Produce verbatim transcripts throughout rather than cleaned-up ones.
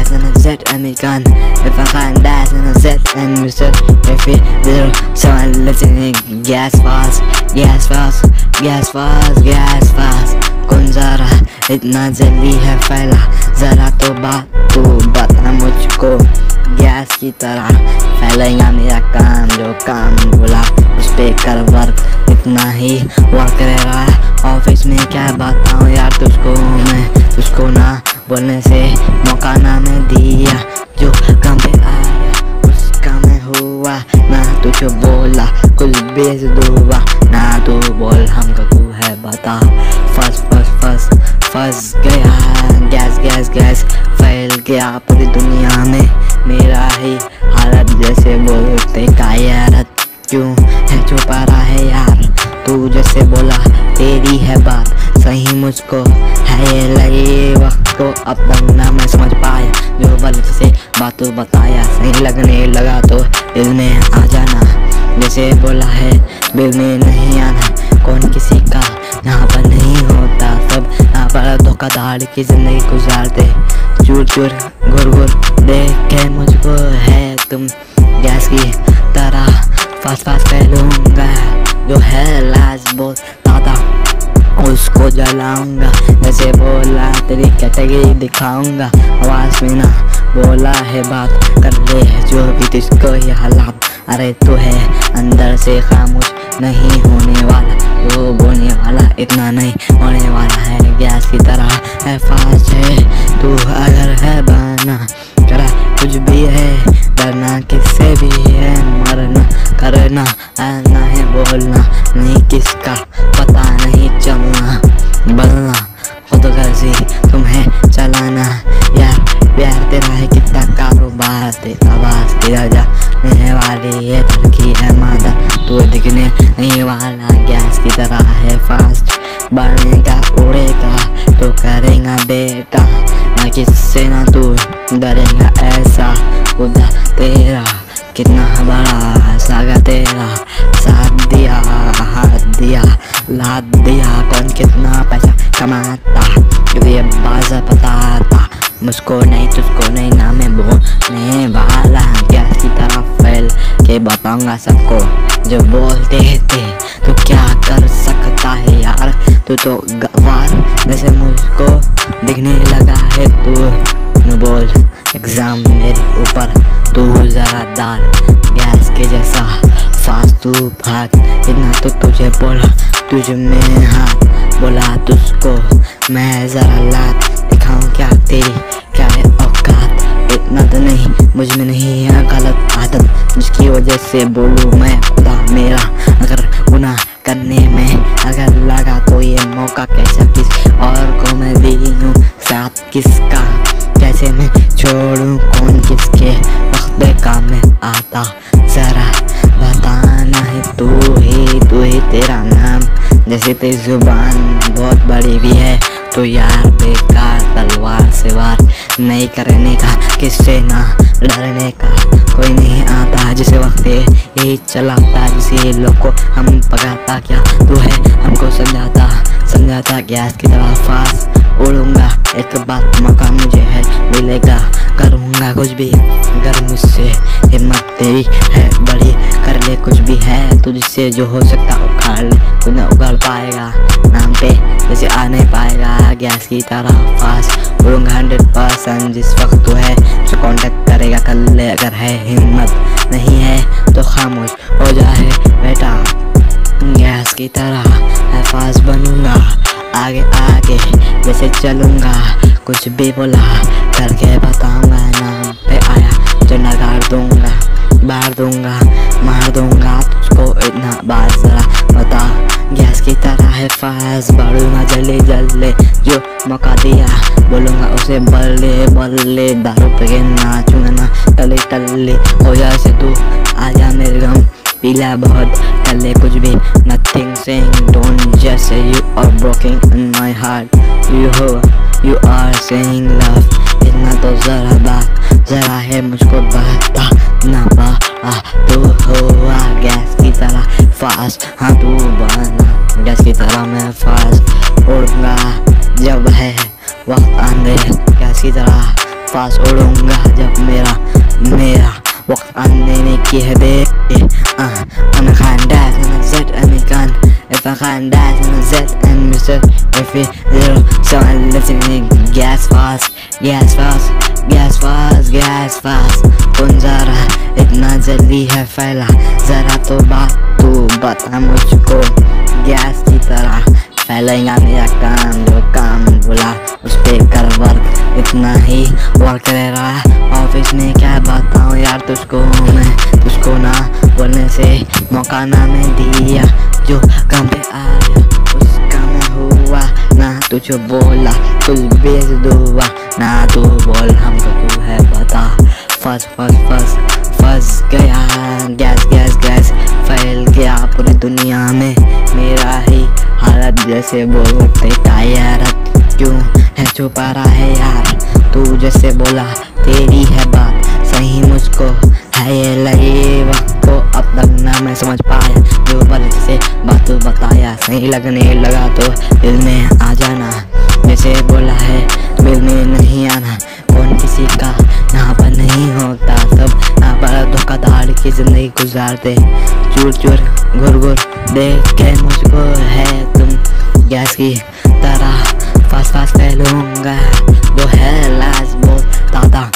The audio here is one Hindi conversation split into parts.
gas and a jet and me gun. If I find gas and a jet and me set, if it zero, so I'm listening. Gas fast, gas fast, gas fast, gas fast. कौन जरा इतना जल्दी है फैला, जरा तो बात तू बता मुझको। गैस की तरह फैलेगा मेरा काम, जो काम बोला उस पे कर वर्क, इतना ही वर्क रहेगा। ऑफिस में क्या बताऊँ यार तुझको मैं, तुझको ना बोलने से मौका ना मैं दिया, जो काम पे आया उसका मैं हुआ ना। तुझे बोला कुछ बेच दूँगा ना, तू बोल हमको तू है बता। फंस फंस फंस फंस गया, गैस गैस गैस फैल गया पूरी दुनिया में मेरा ही हालत। जैसे बोलते का यारत क्यों है छुपा रहा है यार, तू जैसे बोला तेरी है बात सही, मुझको है ये लगे वक्त को अब तक ना मैं समझ पाया। जो बल से बातों बताया सही लगने लगा तो दिल में आ जाना, जैसे बोला है दिल में नहीं आना। कौन किसी का यहाँ पर नहीं होता, सब यहाँ पर धोखाधड़ी की जिंदगी गुजारते। चूर चूर घुर घुर देख के मुझको है तुम गैस की तरह फास्ट फास्ट फैलूंगा, जो है लाज बहुत दादा उसको जलाऊंगा। जैसे बोला तेरी कैटेगरी दिखाऊंगा, आवाज में ना बोला है बात कर ले जो भी तुझको ये हालात। अरे तू है अंदर से खामोश नहीं होने वाला, जो बोलने वाला इतना नहीं होने वाला है। गैस की तरह है फास्ट है तू, अगर है बना करा कुछ भी है, डरना किससे भी है, मरना करना आना है बोलना नहीं किसका पता नहीं चलना, बलना खुद गर्जी तुम्हें चलाना। यार प्यार तेरा है कितना कारोबार, तेरा आवाज की राजा रहने वाली ये लड़की है मादा, तू दिखने नहीं वाला। गैस की तरह है फास्ट बढ़ेगा उड़ेगा तो करेगा बेटा, ना किससे ना तू डरेगा ऐसा। खुदा तेरा कितना बड़ा सागा तेरा, साथ दिया हाथ दिया लाद दिया। कौन कितना पैसा कमाता ये बाजा बताता, मुझको नहीं तुझको नहीं ना मैं बोलने वाला। गैस की तरह फैल के बताऊंगा सबको, जो बोलते थे तो क्या कर सकता है यार, तू तो गवार जैसे मुझको दिखने लगा है। तू न बोल एग्जाम मेरे ऊपर तू जरा डाल, गैस के जैसा फास्ट तू भाग, इतना तो तुझे बोला तुझ में हाथ बोला तुझको मैं जरा लात दिखाऊं क्या तेरी क्या है औकात। इतना तो नहीं मुझ में नहीं है गलत आदत, जिसकी वजह से बोलूँ मैं खुदा मेरा अगर गुनाह करने में अगर लगा तो ये मौका कैसा किस और को मैं दी हूँ साथ किसका, कैसे मैं छोड़ूं कौन किसके वक्त काम में आता। जरा बताना है तू ही तू ही तेरा नाम, जैसे तेरी जुबान बहुत बड़ी भी है तो यार बेकार तलवार से वार नहीं करने का, किससे ना डरने का कोई नहीं आता। जिसे वक्त यही चलाता जिसे लोग को हम पकाता, क्या तू है हमको समझाता समझाता। गैस की तरह फास्ट उड़ूंगा एक बात मौका मुझे है मिलेगा, करूँगा कुछ भी अगर मुझसे हिम्मत तेरी है बड़ी, कर ले कुछ भी है तुझसे जो हो सकता उखाड़ ले, तू न उगड़ पाएगा नाम पे जैसे आ नहीं पाएगा। गैस की तरह फास्ट उड़ूंगा हंड्रेड परसेंट, जिस वक्त तू है तो कांटेक्ट करेगा कर ले, अगर है हिम्मत नहीं है तो खामोश हो जाए बेटा। गैस की तरह है फास्ट बनूंगा आगे आगे जैसे चलूंगा, कुछ भी बोला करके बताऊंगा। नाम पे आया जो नगाड़ दूंगा बार दूंगा मार दूंगा तुझको इतना बात जरा बता। गैस की तरह है फास्ट बढ़ूंगा जल्दी जल्दी, जो मौका दिया बोलूंगा उसे बल्ले बल्ले। दारू पे नाचूंगा ना टले टले हो जाए से तू आजा मेरे गम पीला बहुत टले कुछ भी nothing saying don't just say you are broken in my heart, you हो you are saying love। इतना तो जरा बात जरा है मुझको बता ना पा तू हुआ गैस की तरह फास्ट, हाँ तू बना गैस की तरह मैं फास्ट उड़ूंगा जब है वक्त आंधे। गैस की तरह फास्ट उड़ूंगा जब मेरा मेरा वक्त आने की है देर। uh, I'm a kind dad and a Z and a gun. If I can't dance and a Z and Mister If it zero, so I'm listening. Gas fast, gas fast, gas fast, gas fast. कौन जरा इतना जल्दी है फैला, जरा तो बात तू बता मुझको। गैस की तरह फैलेगा मेरा काम, जो काम बोला उस पे कर वर्क, इतना ही वर्क रह रहा है ऑफिस में। क्या बताऊँ यार तुझको मैं, तुझको ना बोलने से मौका ना मैं दिया, जो काम पे आया उसका मैं हुआ ना। तुझे बोला कुछ भेज दूँगा ना, तू बोल हमको तू है पता। फंस फंस फंस फंस गया, गैस गैस गैस फैल गया पूरी दुनिया में मेरा ही हालत। जैसे बोलते टायरत क्यों है छुपा रहा है यार, तू जैसे बोला तेरी है बात सही, मुझको है ये लगे वक्त को अब तक ना मैं समझ पाया, जो बल से बात बताया सही लगने लगा तो दिल में आ जाना। जैसे बोला है दिल में नहीं आना, कौन किसी का यहाँ पर नहीं होता, सब यहाँ पर धोखाधड़ी की जिंदगी गुजारते, चूर चूर घुर घुर देख के मुझको है तुम गैस की तरह फास्ट फास्ट फैलूंगा। वो है लाश बोलता था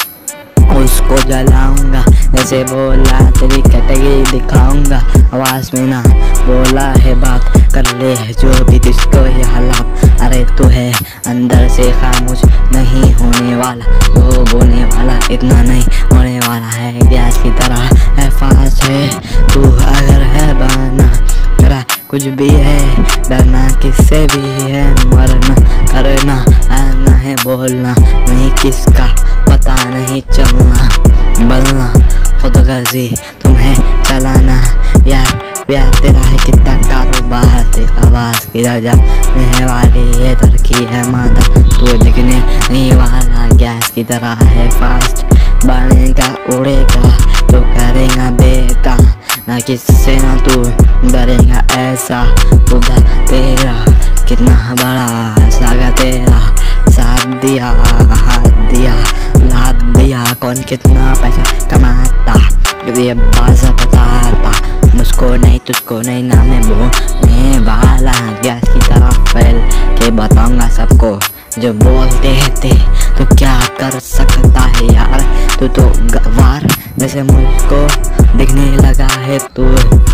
उसको जलाऊंगा, जैसे बोला तेरी कैटेगरी दिखाऊंगा। आवाज में ना बोला है बात कर ले जो भी तुझको ये हालात। अरे तू है अंदर से खामोश नहीं होने वाला, वो बोलने वाला इतना नहीं होने वाला है। गैस की तरह है फास्ट है तू, अगर है बना तेरा कुछ भी है, डरना किससे भी है, मरना करना आना है बोलना नहीं किसका पता नहीं चलना, बलना खुद गर्जी तुम्हें चलाना। यार प्यार तेरा है कितना कारोबार, तेरी आवाज़ की राजा रहने वाली ये तरक्की है मादा, तू दिखने नहीं वाला गैस की तरह है फास्ट, बनेगा उड़ेगा तो करेगा बेका ना किससे ना तू डरेगा ऐसा। खुदा तेरा कितना बड़ा सागा तेरा, साथ दिया हाथ दिया लाद दिया, कौन कितना पैसा कमाता ये बाजा बताता, मुझको नहीं तुझको नहीं ना मैं बोलने वाला। गैस की तरह फैल के बताऊंगा सबको, जो बोलते थे तो क्या कर सकता है यार, तू तो गवार जैसे मुझको दिखने लगा है। तू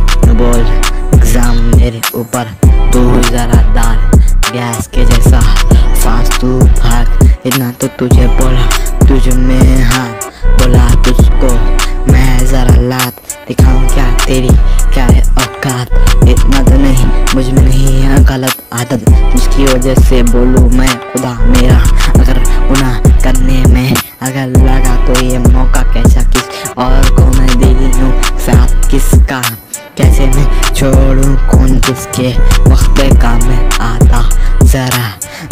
बोल एग्जाम मेरे ऊपर तू जरा डाल, गैस के जैसा फास्ट तू भाग, इतना तो तुझे बोला तुझ में हाथ बोला तुझको मैं जरा लात दिखाऊं क्या तेरी क्या है औकात, इतना तो नहीं मुझ में नहीं है गलत आदत, जिसकी वजह से बोलूँ मैं खुदा मेरा। अगर गुनाह करने में अगर लगा तो ये मौका कैसा किस और को मैं दे दूँ साथ किसका, कैसे मैं छोड़ूं कौन किसके वक्त पे काम में आता, जरा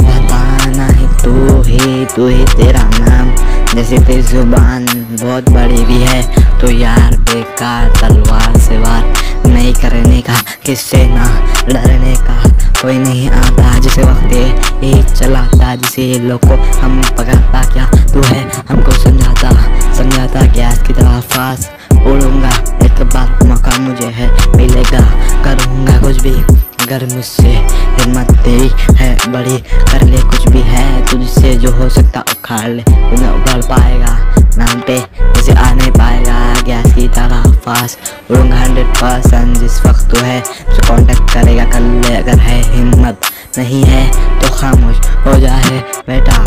बताना ही तू ही तू ही तेरा नाम। जैसे तेरी जुबान बहुत बड़ी भी है तो यार बेकार तलवार से वार नहीं करने का, किससे ना डरने का कोई नहीं आता, जिसे वक्त ये चलाता जिसे लोग को हम पकड़ता, क्या तू है हमको समझाता समझाता। गैस की तरह फास्ट उड़ूंगा एक बार मौका मुझे है मिलेगा, करूँगा कुछ भी अगर मुझसे हिम्मत तेरी है बड़ी, कर ले कुछ भी है तुझसे जो हो सकता उखाड़ ले, तुम्हें उगल पाएगा नाम पे मुझे आ नहीं पाएगा। गैस की तरह फास्ट उड़ूंगा हंड्रेड परसेंट, जिस वक्त तू है मुझे कांटेक्ट करेगा कर ले, अगर है हिम्मत नहीं है तो खामोश हो जाए बेटा।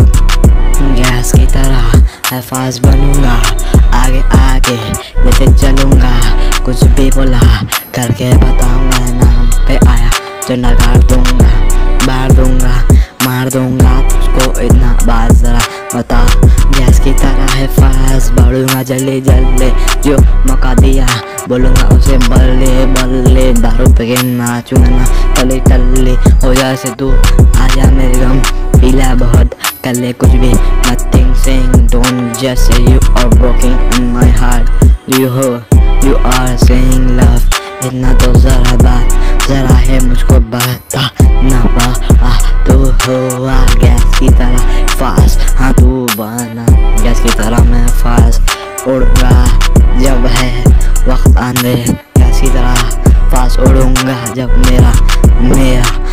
गैस की तरह है फास्ट बनूंगा आगे आगे जैसे चलूंगा, कुछ भी बोला करके बताऊंगा, नाम पे आया तो नगाड़ दूंगा बार दूंगा मार दूंगा तुझको इतना बात जरा बता। गैस की तरह है फास्ट बढ़ूंगा जल्दी जल्दी, जो मौका दिया बोलूंगा उसे बल्ले बल्ले, दारू पे नाचूंगा ना टले टले हो जाए से तू आजा मेरे गम पीला बहुत कर ले कुछ भी, nothing saying don't just say you are broken in my heart, you हो you are saying love, इतना तो जरा बात जरा है मुझको बता ना बा, तू हो गैस की तरह फास्ट, हाँ तू बना, गैस की तरह मैं फास्ट उड़ूंगा जब है वक्त आंधे, गैस की तरह फास्ट उड़ूंगा जब मेरा मेरा